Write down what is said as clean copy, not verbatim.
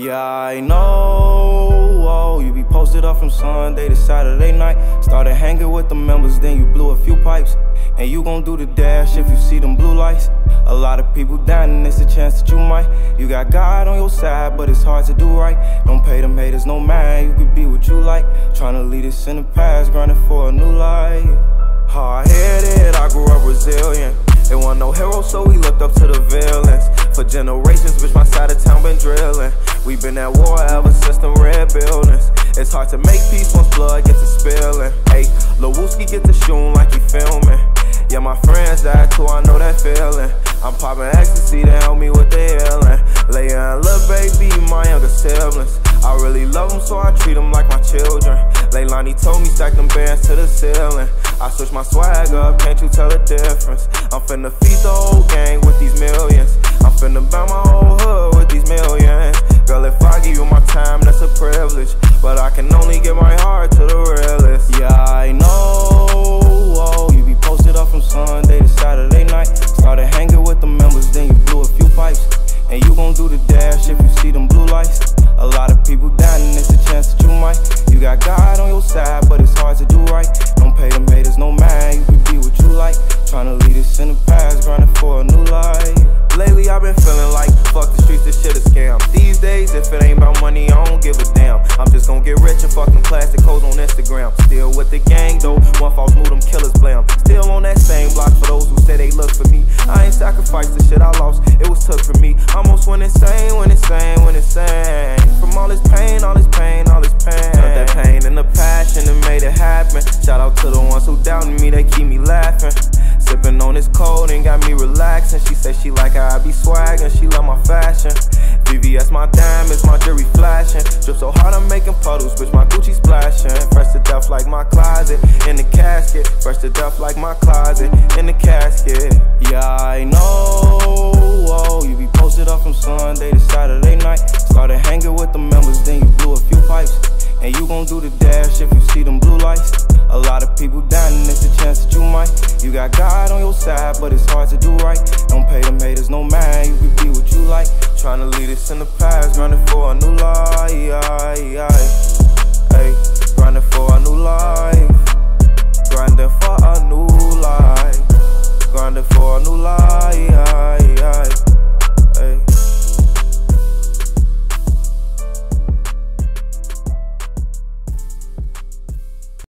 Yeah, I know, you be posted up from Sunday to Saturday night. Started hanging with the members, then you blew a few pipes. And you gon' do the dash if you see them blue lights. A lot of people down and it's a chance that you might. You got God on your side, but it's hard to do right. Don't pay them haters no mind, you could be what you like. Tryna lead us in the past, grinding for a new life. Hard-headed, I grew up resilient. There wasn't no hero, so we looked up to the villains. For generations, bitch, my side of town been drilling. We been at war ever since them red buildings. It's hard to make peace once blood gets to spilling. Hey, Lil Wooski get to shootin' like he filming. Yeah, my friends died too, I know that feeling. I'm popping ecstasy to help me with the healing. Leia and Lil Baby, my younger siblings. I really love them, so I treat them like my children. Leilani told me stack them bands to the ceiling. I switch my swag up, can't you tell the difference? I'm finna feed the whole gang with these millions. I'm finna buy my whole hood with these millions. Girl, if I give you my time, that's a privilege. But I can only give my heart to the realest. Yeah, I know, you be posted up from Sunday to Saturday night. Started hanging with the members, then you blew a few pipes. And you gon' do the dash if you see them blue lights. A lot of people down and it's a chance that you might. You got God on your side, but it's hard to do right. Don't pay them haters no mind, you can be what you like. Tryna lead us in the past, grinding for a new life. Lately I've been feeling like, fuck the streets, this shit a scam. These days, if it ain't about money, I don't give a damn. I'm just gon' get rich and fuck them plastic hoes on Instagram. Still with the gang though, one false move, them killers blam. Still on that same block for those who say they look for me. I ain't sacrificed the shit I lost, it was took from me. Almost went insane, went insane, went insane. From all this pain, all this pain, all this pain. Turned that pain into passion and made it happen. Shout out to the ones who doubted me, they keep me laughing. Sipping on this cold and got me relaxing. She say she like how I be swaggin', she love my fashion. VVS my diamonds, my jewelry flashing. Drip so hard I'm making puddles, bitch, my Gucci splashing. Fresh to death like my closet, in the casket. Fresh to death like my closet, in the casket. Yeah, I know, you be posted up from Sunday to Saturday night. Started hanging with the members, then you blew a few pipes. And you gon' do the dash if you see them